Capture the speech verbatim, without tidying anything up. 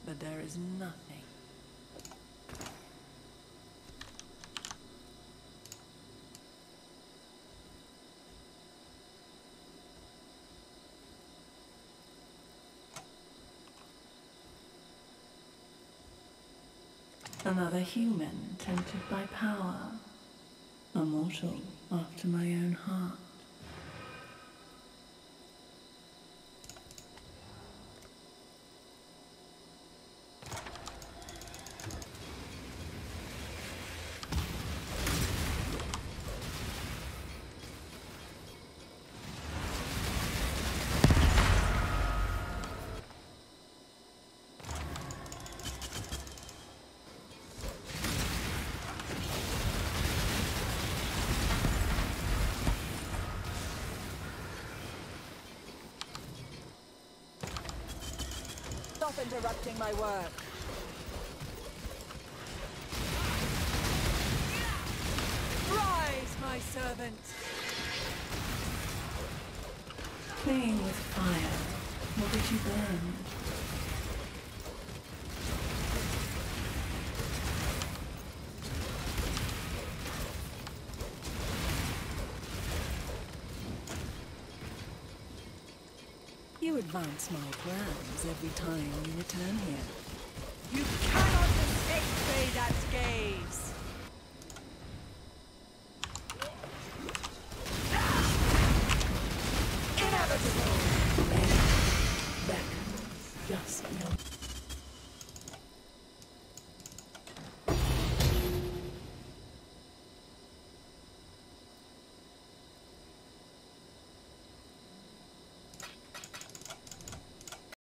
but there is nothing. Another human tempted by power. A mortal after my own heart. Stop interrupting my work. Rise, my servant. Playing with fire, what did you burn? You advance my plans every time you return here. You cannot escape Vaydak's gaze.